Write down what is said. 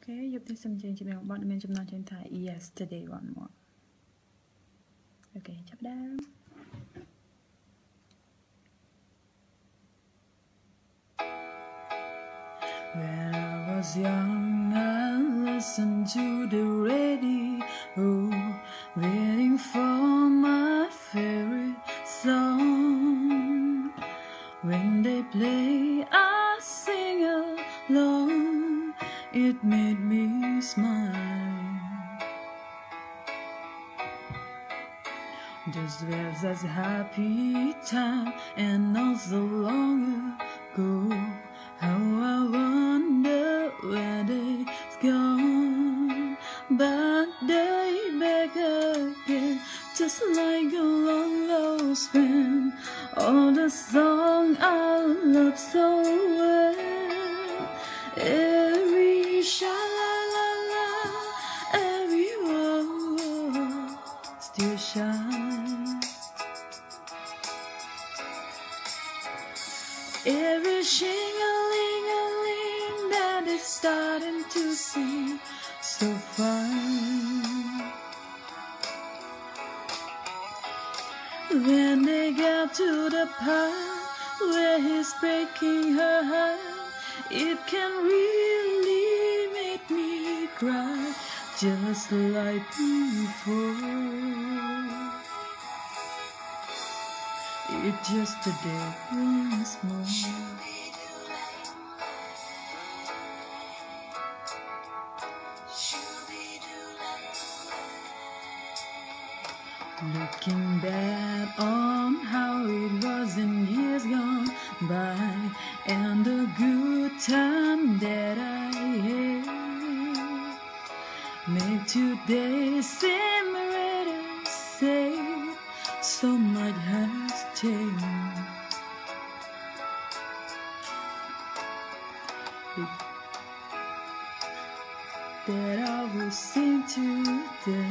Okay, you've done some change in about the mention not in Thai yesterday one more. Okay, chop down. When I was young, I listened to the radio, waiting for my favorite song. When they play, I sing along. It made me smile. This was a happy time, and not so long ago. How I wonder where they've gone, but they back again, just like a long lost friend. All the song I love so well, every sha-la-la-la, every word still shine. Every shing-a-ling-a-ling that is starting to sing so fine. When they get to the part where he's breaking her heart, it can really make me cry, just like before. It's just a day once more. Looking back on how it was in years gone by, and the good time that I had, make today seem ready to say so much has changed. That I will sing today.